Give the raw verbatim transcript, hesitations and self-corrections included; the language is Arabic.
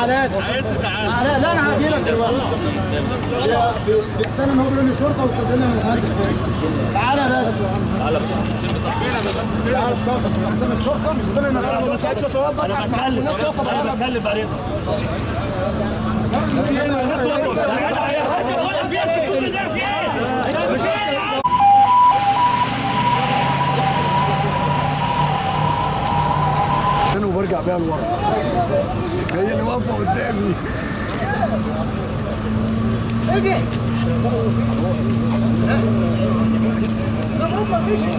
ثلاثة. عايزني تعالى. لا انا هاجي لك دلوقتي. بيحترم هو بيقول لي شرطة ويقول لنا مهندس. تعالى بس. تعالى بس. تعالى الشرطة، أحسن الشرطة مش بيقول لنا أنا مش عايز أتوظف. أنا بتكلم. أنا بتكلم بعدين. وبرجع بيها لورا. هي اللي واقفه قدامي. اجي. لا ما فيش.